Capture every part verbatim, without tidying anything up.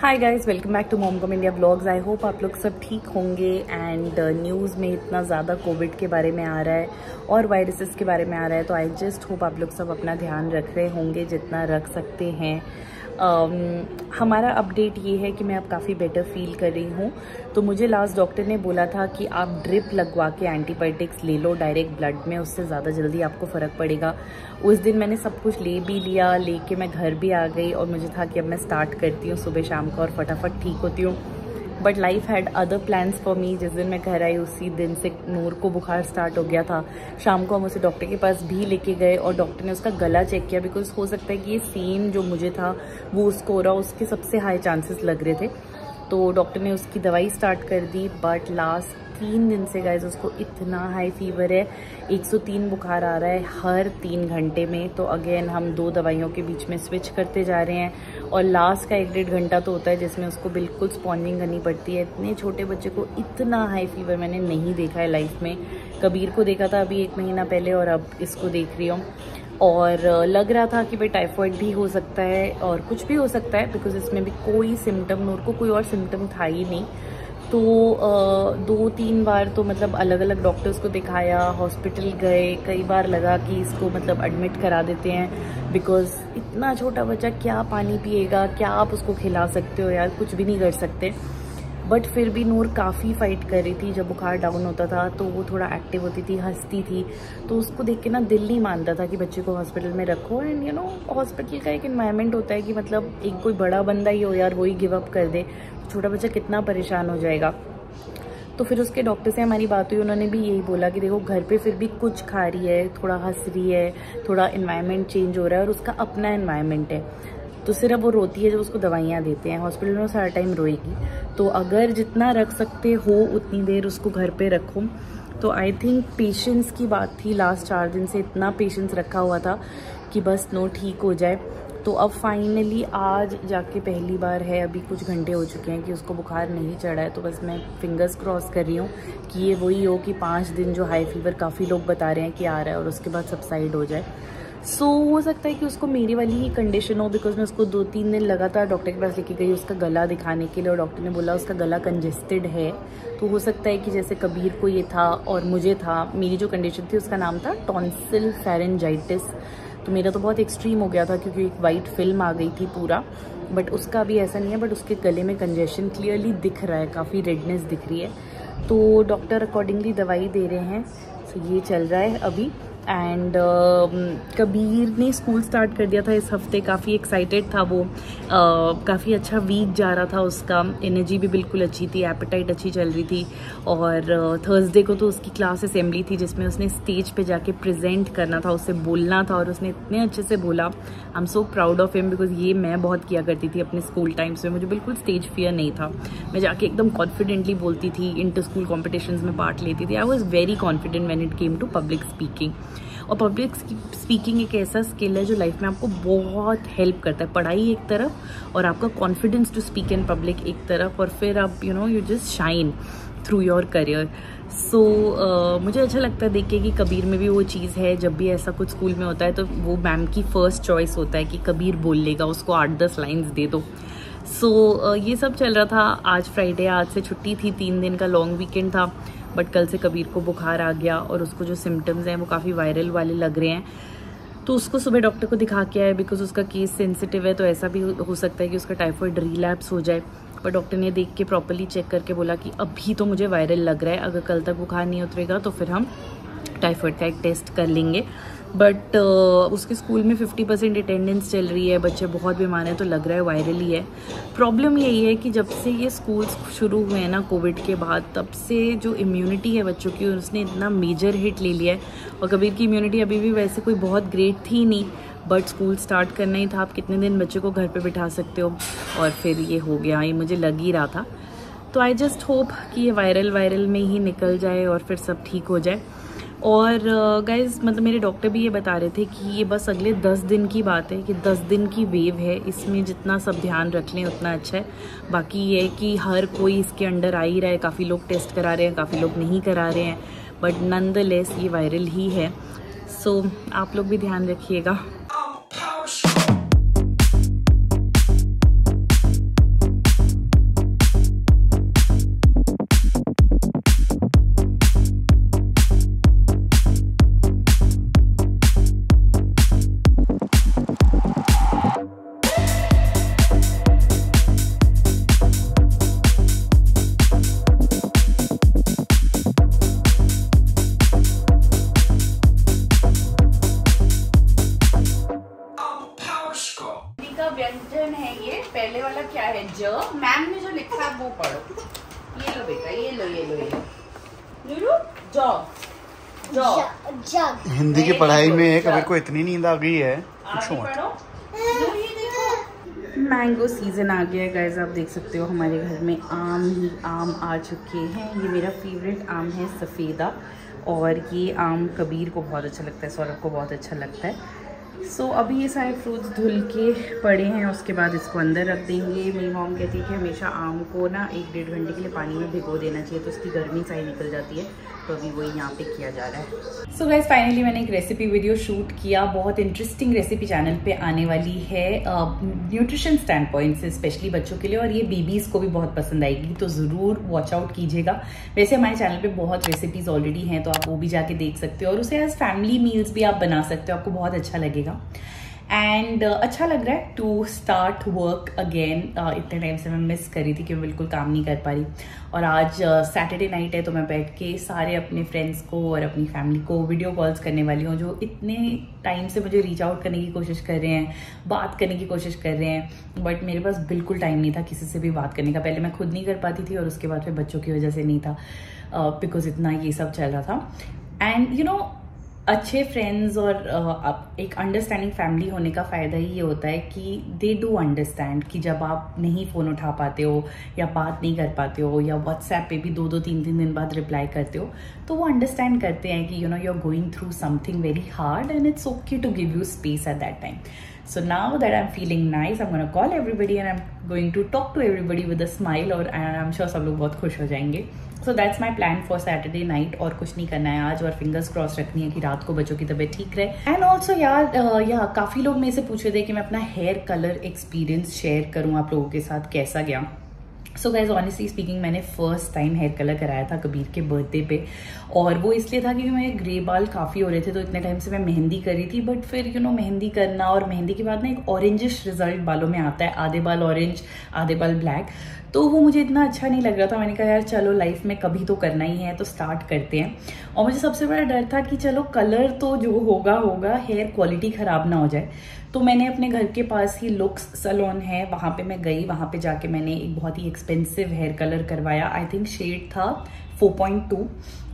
Hi guys, welcome back to momcom India blogs. I hope आप लोग सब ठीक होंगे। एंड न्यूज़ में इतना ज़्यादा कोविड के बारे में आ रहा है और वायरसेस के बारे में आ रहा है, तो आई जस्ट होप आप लोग सब अपना ध्यान रख रहे होंगे जितना रख सकते हैं। um, हमारा अपडेट ये है कि मैं अब काफ़ी बेटर फील कर रही हूँ। तो मुझे लास्ट डॉक्टर ने बोला था कि आप ड्रिप लगवा के एंटीबायोटिक्स ले लो डायरेक्ट ब्लड में, उससे ज़्यादा जल्दी आपको फ़र्क पड़ेगा। उस दिन मैंने सब कुछ ले भी लिया, लेके मैं घर भी आ गई और मुझे था कि अब मैं स्टार्ट करती हूँ सुबह शाम को और फटाफट ठीक होती हूँ। But life had other plans for me. जिस दिन मैं घर आई उसी दिन से नूर को बुखार स्टार्ट हो गया था। शाम को हम उसे डॉक्टर के पास भी लेके गए और डॉक्टर ने उसका गला चेक किया, बिकॉज हो सकता है कि ये सेम जो मुझे था वो उसको हो रहा, उसके सबसे हाई चांसेस लग रहे थे। तो डॉक्टर ने उसकी दवाई स्टार्ट कर दी। बट लास्ट तीन दिन से गाइज उसको इतना हाई फीवर है, एक सौ तीन बुखार आ रहा है हर तीन घंटे में। तो अगेन हम दो दवाइयों के बीच में स्विच करते जा रहे हैं और लास्ट का एक डेढ़ घंटा तो होता है जिसमें उसको बिल्कुल स्पॉन्जिंग करनी पड़ती है। इतने छोटे बच्चे को इतना हाई फीवर मैंने नहीं देखा है लाइफ में। कबीर को देखा था अभी एक महीना पहले और अब इसको देख रही हूँ। और लग रहा था कि भाई टाइफॉइड भी हो सकता है और कुछ भी हो सकता है, बिकॉज इसमें भी कोई सिम्टम, नूर को कोई और सिम्टम था ही नहीं। तो दो तीन बार तो मतलब अलग अलग डॉक्टर्स को दिखाया, हॉस्पिटल गए, कई बार लगा कि इसको मतलब एडमिट करा देते हैं, बिकॉज इतना छोटा बच्चा क्या पानी पिएगा, क्या आप उसको खिला सकते हो यार, कुछ भी नहीं कर सकते। बट फिर भी नूर काफ़ी फाइट कर रही थी। जब बुखार डाउन होता था तो वो थोड़ा एक्टिव होती थी, हंसती थी। तो उसको देख के ना दिल नहीं मानता था कि बच्चे को हॉस्पिटल में रखो। एंड यू नो हॉस्पिटल का एक एनवायरनमेंट होता है कि मतलब एक कोई बड़ा बंदा ही हो यार, वो ही गिव अप कर दे, छोटा बच्चा कितना परेशान हो जाएगा। तो फिर उसके डॉक्टर से हमारी बात हुई, उन्होंने भी यही बोला कि देखो घर पे फिर भी कुछ खा रही है, थोड़ा हंस रही है, थोड़ा एनवायरनमेंट चेंज हो रहा है और उसका अपना एनवायरनमेंट है। तो सिर्फ वो रोती है जब उसको दवाइयाँ देते हैं, हॉस्पिटल में सारा टाइम रोएगी। तो अगर जितना रख सकते हो उतनी देर उसको घर पे रखो। तो आई थिंक पेशेंस की बात थी। लास्ट चार दिन से इतना पेशेंस रखा हुआ था कि बस नो ठीक हो जाए। तो अब फाइनली आज जाके पहली बार है, अभी कुछ घंटे हो चुके हैं कि उसको बुखार नहीं चढ़ा है। तो बस मैं फिंगर्स क्रॉस कर रही हूँ कि ये वही हो कि पाँच दिन जो हाई फीवर काफ़ी लोग बता रहे हैं कि आ रहा है और उसके बाद सबसाइड हो जाए। सो so, हो सकता है कि उसको मेरी वाली ही कंडीशन हो, बिकॉज मैं उसको दो तीन दिन लगातार डॉक्टर के पास लेके गई उसका गला दिखाने के लिए और डॉक्टर ने बोला उसका गला कंजेस्टेड है। तो हो सकता है कि जैसे कबीर को ये था और मुझे था, मेरी जो कंडीशन थी उसका नाम था टॉन्सिल फेरेंजाइटिस। तो मेरा तो बहुत एक्सट्रीम हो गया था क्योंकि एक वाइट फिल्म आ गई थी पूरा। बट उसका भी ऐसा नहीं है, बट उसके गले में कंजेशन क्लियरली दिख रहा है, काफ़ी रेडनेस दिख रही है। तो डॉक्टर अकॉर्डिंगली दवाई दे रहे हैं। सो ये चल रहा है अभी। एंड uh, कबीर ने स्कूल स्टार्ट कर दिया था इस हफ्ते, काफ़ी एक्साइटेड था वो। uh, काफ़ी अच्छा वीक जा रहा था उसका, एनर्जी भी बिल्कुल अच्छी थी, एपेटाइट अच्छी चल रही थी। और थर्सडे uh, को तो उसकी क्लास असेंबली थी जिसमें उसने स्टेज पे जाके प्रेजेंट करना था, उससे बोलना था और उसने इतने अच्छे से बोला। I am so proud of him, because ये मैं बहुत किया करती थी अपने स्कूल टाइम्स में। मुझे बिल्कुल स्टेज फियर नहीं था, मैं जाके एकदम कॉन्फिडेंटली बोलती थी, इंटर स्कूल कॉम्पिटिशन्स में पार्ट लेती थी। I was very confident when it came to public speaking. और पब्लिक स्पीकिंग एक ऐसा स्किल है जो लाइफ में आपको बहुत हेल्प करता है। पढ़ाई एक तरफ और आपका confidence to speak in public एक तरफ, और फिर आप you know you just shine through your career. So मुझे अच्छा लगता है देख के कि कबीर में भी वो चीज़ है। जब भी ऐसा कुछ स्कूल में होता है तो वो मैम की फर्स्ट चॉइस होता है कि कबीर बोल लेगा, उसको आठ दस लाइन्स दे दो। सो so, uh, ये सब चल रहा था। आज फ्राइडे, आज से छुट्टी थी, तीन दिन का लॉन्ग वीकेंड था। बट कल से कबीर को बुखार आ गया और उसको जो सिम्टम्स हैं वो काफ़ी वायरल वाले लग रहे हैं। तो उसको सुबह डॉक्टर को दिखा के आए, बिकॉज उसका केस सेंसिटिव है। तो ऐसा भी हो सकता है कि उसका टाइफॉइड रिलैप्स हो जाए। पर डॉक्टर ने देख के प्रॉपर्ली चेक करके बोला कि अभी तो मुझे वायरल लग रहा है, अगर कल तक बुखार नहीं उतरेगा तो फिर हम टाइफॉइड का एक टेस्ट कर लेंगे। बट uh, उसके स्कूल में फिफ्टी परसेंट अटेंडेंस चल रही है, बच्चे बहुत बीमार हैं, तो लग रहा है वायरल ही है। प्रॉब्लम यही है कि जब से ये स्कूल शुरू हुए हैं ना कोविड के बाद, तब से जो इम्यूनिटी है बच्चों की उसने इतना मेजर हिट ले लिया है। और कबीर की इम्यूनिटी अभी भी वैसे कोई बहुत ग्रेट थी नहीं, बट स्कूल स्टार्ट करना ही था। आप कितने दिन बच्चे को घर पे बिठा सकते हो, और फिर ये हो गया, ये मुझे लग ही रहा था। तो आई जस्ट होप कि ये वायरल वायरल में ही निकल जाए और फिर सब ठीक हो जाए। और गाइज uh, मतलब मेरे डॉक्टर भी ये बता रहे थे कि ये बस अगले दस दिन की बात है, कि दस दिन की वेव है, इसमें जितना सब ध्यान रख लें उतना अच्छा है। बाकी ये है कि हर कोई इसके अंडर आ ही रहा है, काफ़ी लोग टेस्ट करा रहे हैं, काफ़ी लोग नहीं करा रहे हैं, बट नॉनदलेस ये वायरल ही है। सो so, आप लोग भी ध्यान रखिएगा। क्या है? ज मैम ने जो लिखा है वो पढ़ो। ये लो बेटा, ये लो ये लो ये लो लो जॉग जॉग। हिंदी की पढ़ाई में कभी को इतनी नींद आ गई है। मैंगो सीजन आ गया है गाइस, आप देख सकते हो हमारे घर में आम ही आम आ चुके हैं। ये मेरा फेवरेट आम है सफ़ेदा, और ये आम कबीर को बहुत अच्छा लगता है, सौरभ को बहुत अच्छा लगता है। सो so, अभी ये सारे फ्रूट्स धुल के पड़े हैं, उसके बाद इसको अंदर रख देंगे। मेरी मॉम कहती है कि हमेशा आम को ना एक डेढ़ घंटे के लिए पानी में भिगो देना चाहिए, तो उसकी गर्मी सही निकल जाती है। तो अभी वही यहाँ पे किया जा रहा है। सो गाइस फाइनली मैंने एक रेसिपी वीडियो शूट किया। बहुत इंटरेस्टिंग रेसिपी चैनल पे आने वाली है न्यूट्रिशन स्टैंड पॉइंट से, स्पेशली बच्चों के लिए, और ये बेबीज़ को भी बहुत पसंद आएगी, तो ज़रूर वॉच आउट कीजिएगा। वैसे हमारे चैनल पे बहुत रेसिपीज़ ऑलरेडी हैं, तो आप वो भी जाके देख सकते हो, और उसे एज फैमिली मील्स भी आप बना सकते हो, आपको बहुत अच्छा लगेगा। एंड uh, अच्छा लग रहा है टू स्टार्ट वर्क अगेन। इतने टाइम से मैं मिस कर रही थी कि मैं बिल्कुल काम नहीं कर पा रही, और आज सैटरडे uh, नाइट है, तो मैं बैठ के सारे अपने फ्रेंड्स को और अपनी फैमिली को वीडियो कॉल्स करने वाली हूँ, जो इतने टाइम से मुझे रीच आउट करने की कोशिश कर रहे हैं, बात करने की कोशिश कर रहे हैं, बट मेरे पास बिल्कुल टाइम नहीं था किसी से भी बात करने का। पहले मैं खुद नहीं कर पाती थी, और उसके बाद फिर बच्चों की वजह से नहीं था, बिकॉज uh, इतना ये सब चल रहा था। एंड यू नो अच्छे फ्रेंड्स और uh, एक अंडरस्टैंडिंग फैमिली होने का फ़ायदा ही ये होता है कि दे डू अंडरस्टैंड कि जब आप नहीं फ़ोन उठा पाते हो या बात नहीं कर पाते हो, या व्हाट्सएप पे भी दो दो तीन तीन दिन बाद रिप्लाई करते हो, तो वो अंडरस्टैंड करते हैं कि you know you are going through something very hard and it's okay to give you space at that time. So now that I'm feeling nice, I'm going to call everybody and I'm going to talk to everybody with a smile, और and I'm sure सब लोग बहुत खुश हो जाएंगे. So that's my plan for Saturday night. और कुछ नहीं करना है आज, और फिंगर्स क्रॉस रखनी है कि रात को बच्चों की तबीयत ठीक रहे. एंड ऑल्सो यार या काफ़ी लोग मेरे से पूछ रहे थे कि मैं अपना हेयर कलर एक्सपीरियंस शेयर करूँ आप लोगों के साथ कैसा गया. सो गाइज ऑनेस्टली स्पीकिंग मैंने फर्स्ट टाइम हेयर कलर कराया था कबीर के बर्थडे पे, और वो इसलिए था क्योंकि मेरे ग्रे बाल काफ़ी हो रहे थे, तो इतने टाइम से मैं मेहंदी कर रही थी. बट फिर you you know know, mehndi करना और मेहंदी के बाद ना एक ऑरेंजिश रिजल्ट बालों में आता है, आधे बाल ऑरेंज आधे बाल ब्लैक, तो वो मुझे इतना अच्छा नहीं लग रहा था. मैंने कहा यार चलो लाइफ में कभी तो करना ही है, तो स्टार्ट करते हैं. और मुझे सबसे बड़ा डर था कि चलो कलर तो जो होगा होगा, हेयर क्वालिटी ख़राब ना हो जाए. तो मैंने अपने घर के पास ही लुक्स सैलून है, वहाँ पे मैं गई, वहाँ पे जाके मैंने एक बहुत ही एक्सपेंसिव हेयर कलर करवाया. आई थिंक शेड था फोर पॉइंट टू.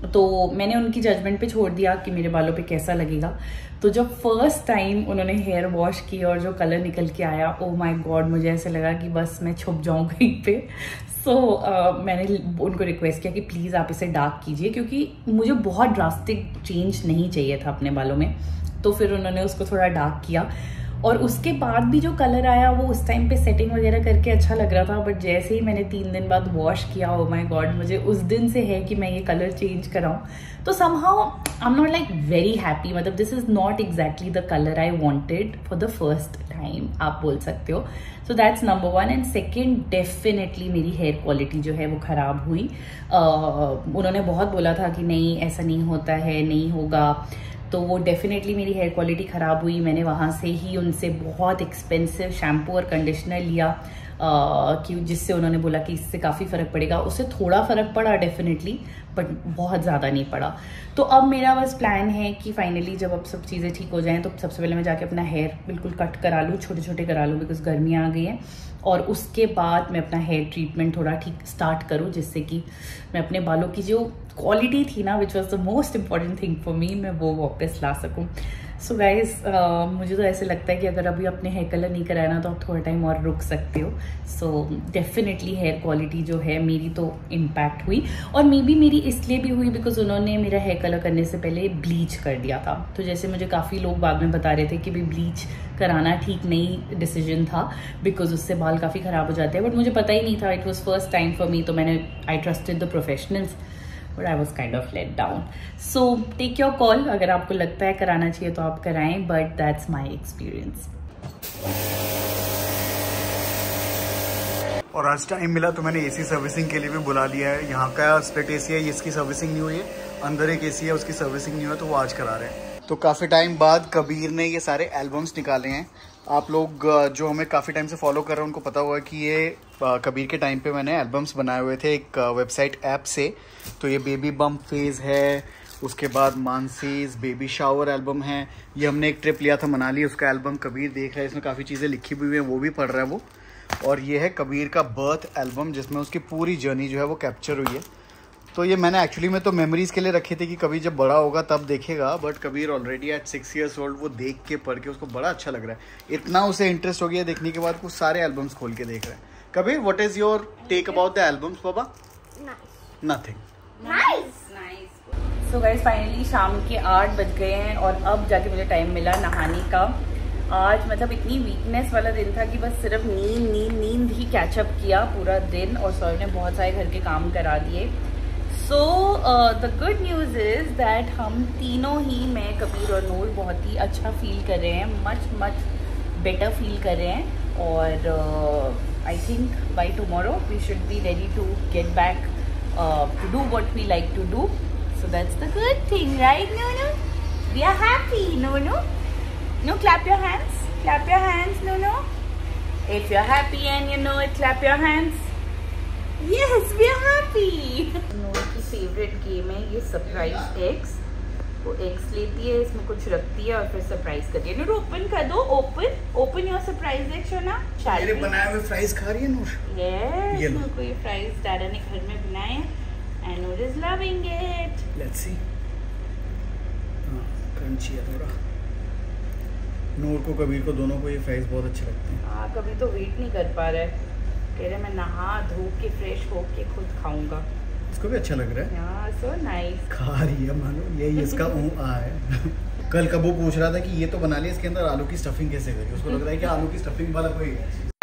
तो मैंने उनकी जजमेंट पे छोड़ दिया कि मेरे बालों पे कैसा लगेगा. तो जब फर्स्ट टाइम उन्होंने हेयर वॉश की और जो कलर निकल के आया, ओ माय गॉड, मुझे ऐसे लगा कि बस मैं छुप जाऊँ कहीं पे. सो so, uh, मैंने उनको रिक्वेस्ट किया कि प्लीज़ आप इसे डार्क कीजिए, क्योंकि मुझे बहुत ड्रास्टिक चेंज नहीं चाहिए था अपने बालों में. तो फिर उन्होंने उसको थोड़ा डार्क किया, और उसके बाद भी जो कलर आया वो उस टाइम पे सेटिंग वगैरह करके अच्छा लग रहा था. बट जैसे ही मैंने तीन दिन बाद वॉश किया, ओ माय गॉड, मुझे उस दिन से है कि मैं ये कलर चेंज कराऊं. तो somehow I am not like very happy. मतलब this is not exactly the colour I wanted for the first time, आप बोल सकते हो. So that's number one. And second, definitely मेरी हेयर क्वालिटी जो है वो ख़राब हुई. uh, उन्होंने बहुत बोला था कि नहीं ऐसा नहीं होता है, नहीं होगा, तो वो डेफिनेटली मेरी हेयर क्वालिटी ख़राब हुई. मैंने वहाँ से ही उनसे बहुत एक्सपेंसिव शैम्पू और कंडीशनर लिया, कि जिससे उन्होंने बोला कि इससे काफ़ी फ़र्क पड़ेगा. उससे थोड़ा फ़र्क पड़ा डेफिनेटली, बट बहुत ज़्यादा नहीं पड़ा. तो अब मेरा बस प्लान है कि फाइनली जब अब सब चीज़ें ठीक हो जाएं, तो सबसे पहले मैं जाके अपना हेयर बिल्कुल कट करा लूँ, छोटे छोटे करा लूँ, बिकॉज गर्मियाँ आ गई हैं. और उसके बाद मैं अपना हेयर ट्रीटमेंट थोड़ा ठीक स्टार्ट करूँ, जिससे कि मैं अपने बालों की जो क्वालिटी थी ना, which was the most important thing for me, मैं वो वापस ला सकूँ. सो so गाइज uh, मुझे तो ऐसे लगता है कि अगर अभी अपने हेयर कलर नहीं कराया ना, तो आप थोड़ा टाइम और रुक सकते हो. सो डेफिनेटली हेयर क्वालिटी जो है मेरी तो इम्पैक्ट हुई, और मे बी मेरी इसलिए भी हुई बिकॉज उन्होंने मेरा हेयर कलर करने से पहले ब्लीच कर दिया था. तो जैसे मुझे काफ़ी लोग बाद में बता रहे थे कि भाई ब्लीच कराना ठीक नहीं डिसीजन था, बिकॉज उससे बाल काफ़ी ख़राब हो जाते हैं. बट मुझे पता ही नहीं था, it was first time for me. तो मैंने I trusted the professionals, but I was kind of let down. So take your call. अगर आपको लगता है कराना चाहिए तो आप कराएं, बट दैट्स माई एक्सपीरियंस. और आज टाइम मिला तो मैंने एसी सर्विसिंग के लिए भी बुला लिया है. यहाँ का स्प्लिट एसी है, इसकी सर्विसिंग नहीं हुई है. अंदर एक एसी है, उसकी सर्विसिंग नहीं हुई है, तो वो आज करा रहे हैं. तो काफ़ी टाइम बाद कबीर ने ये सारे एल्बम्स निकाले हैं. आप लोग जो हमें काफ़ी टाइम से फॉलो कर रहे हैं उनको पता होगा कि ये कबीर के टाइम पे मैंने एल्बम्स बनाए हुए थे एक वेबसाइट ऐप से. तो ये बेबी बम्प फेज़ है, उसके बाद मानसीज बेबी शावर एल्बम है. ये हमने एक ट्रिप लिया था मनाली, उसका एल्बम कबीर देख रहा है, इसमें काफ़ी चीज़ें लिखी हुई हैं, वो भी पढ़ रहा है वो. और ये है कबीर का बर्थ एल्बम जिसमें उसकी पूरी जर्नी जो है वो कैप्चर हुई है। तो ये मैंने एक्चुअली में तो मेमोरीज़ के लिए रखे थे कि कभी जब बड़ा होगा तब देखेगा, but Kabir already at six years old वो देख के पढ़ के उसको बड़ा अच्छा लग रहा है। इतना उसे इंटरेस्ट हो गया देखने के बाद कुछ सारे एल्बम्स खोल के देख रहे हैं। Kabir, what is your take about the albums papa? Nothing. So guys finally शाम के आठ बज गए हैं और अब जाके मुझे टाइम मिला नहाने का। आज मतलब इतनी वीकनेस वाला दिन था कि बस सिर्फ नींद नींद नींद ही कैचअप किया पूरा दिन, और सर ने बहुत सारे घर के काम करा दिए। So the good news is that हम तीनों ही, मैं, कबीर और नूर, बहुत ही अच्छा फील कर रहे हैं, मच मच बेटर फील कर रहे हैं। और I think by tomorrow we should be ready to get back to do what we like to do. So that's the good thing, right Nunu? We are happy Nunu. No, clap your hands. Clap your hands, no, no. If you're happy and you know it, clap your hands. Yes, we are happy. Noor की favourite game है ये surprise eggs. वो eggs लेती है, इसमें कुछ रखती है और फिर सरप्राइज करती है। नूर ओपन कर दो, open open your surprise egg शोना। मेरे बनाए हुए फ्राइज खा रही है नूर। Yes, नूर को ये फ्राइज दादा ने घर में बनाए and Noor is loving it. Let's see. हाँ, क्रंची है थोड़ा। नूर को कबीर को दोनों को ये फ्राइज बहुत अच्छे लगते हैं। हाँ, कभी तो वेट नहीं कर पा रहा है, कह रहे मैं नहा धो के फ्रेश होके खुद खाऊंगा। इसको भी अच्छा लग रहा है। यार सो नाइस। खा रही है मानो, यही इसका ऊ आ है। कल कबू पूछ रहा था कि ये तो बना लिया, इसके अंदर आलू की स्टफिंग कैसे करी? उसको लग रहा है कि आलू की स्टफिंग वाला कोई